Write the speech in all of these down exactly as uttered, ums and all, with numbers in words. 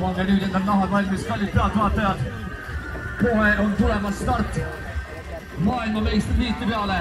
pange nüüd endal nahad valmis, kallid pealtvaatajad. Kohe on tulemas start maailmameistritiitli peale.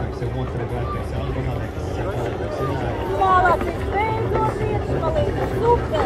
võetakse, mootorid võetakse algosadeks, võetakse üle. Молодец, veel suur piirus, Malina, super!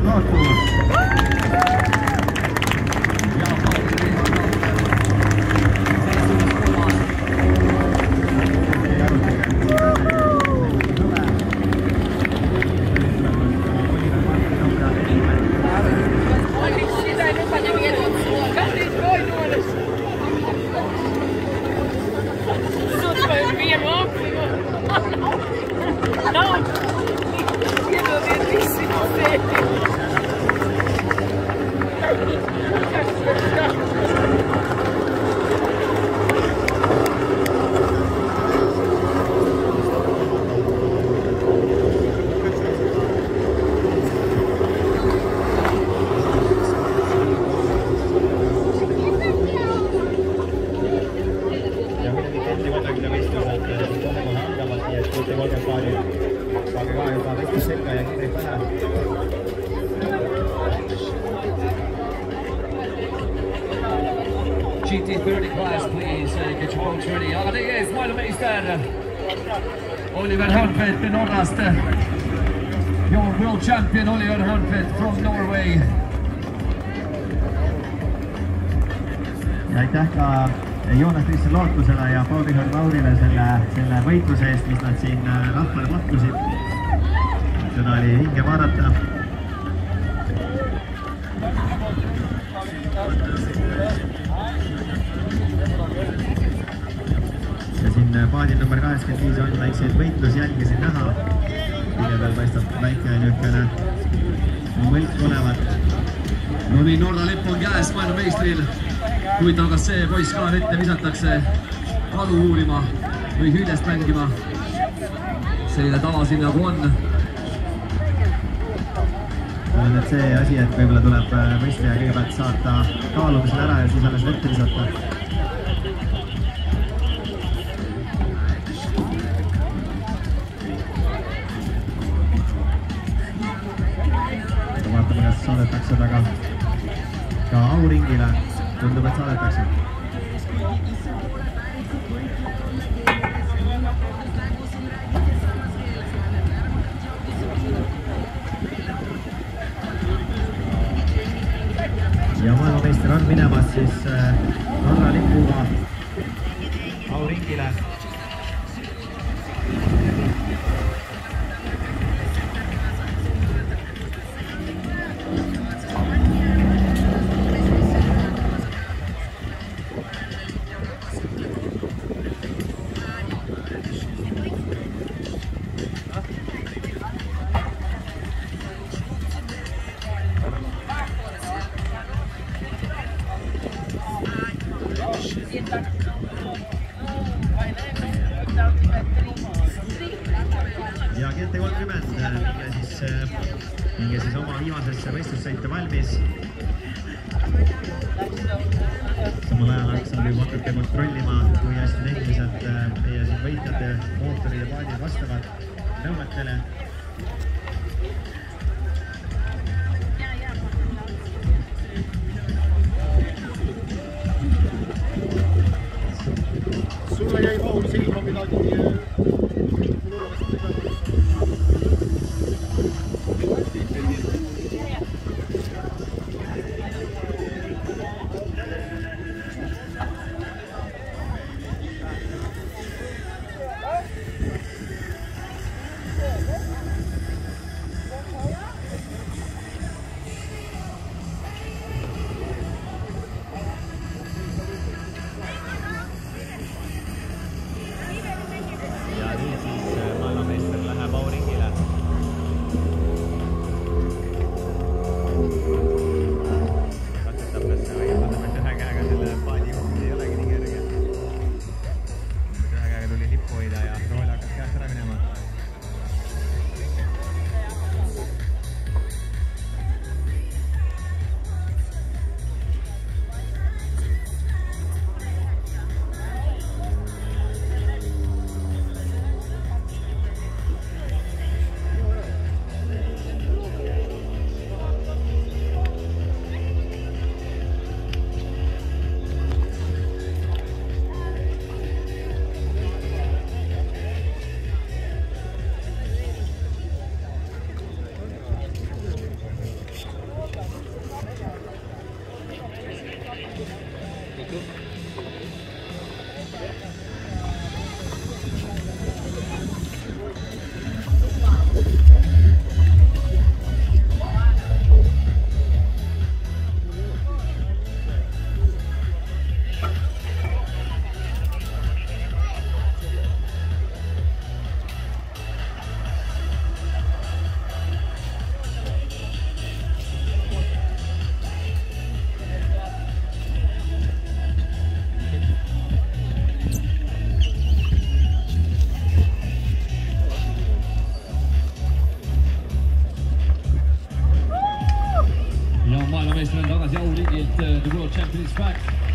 kaotus. G T thirty class, please uh, get your boats ready. Ja det är maailmanmeister Oliver Hornfeldt med Norrast. Your world champion Oliver Hornfeldt from Norway. Ja aitäh ka Joonas-Kristel Lootusele ja Paul-Mihhail Maurile selle, selle võitluse eest, mis nad siin rahvale pakkusid. Seda oli hinge vaadata. Ja siin paadil number kaheksakümmend viis on väikseid võitlusjälgi siin näha. Mille peal paistab väike nükkene mõlk olevat. No niin, Norra lipp on käes maailmameistril. Huvitav, kas see poiss ka vette visatakse kalu uurima või hüljest mängima. Selline tava siin nagu on. Ma olen nüüd see asi, et võibolla tuleb võistleja kõigepealt saata kaalumisel ära ja siis alles vette visata. Vaatame, kas saadetakse seda ka, ka auringile. Tundub, et saadetakse. Ja maailmameister on minemas siis Norra lipuga auringile. Ja G T kolmkümmend, minge siis, minge siis oma viimasesse võistlussõite valmis. Samal ajal Aleksandr juba hakkate kontrollima, kui hästi tehniliselt teie siin võitjate mootorid ja paadid vastavad nõuetele. Sulle jäi Paul silma midagi tagasi auringilt The World Champions back.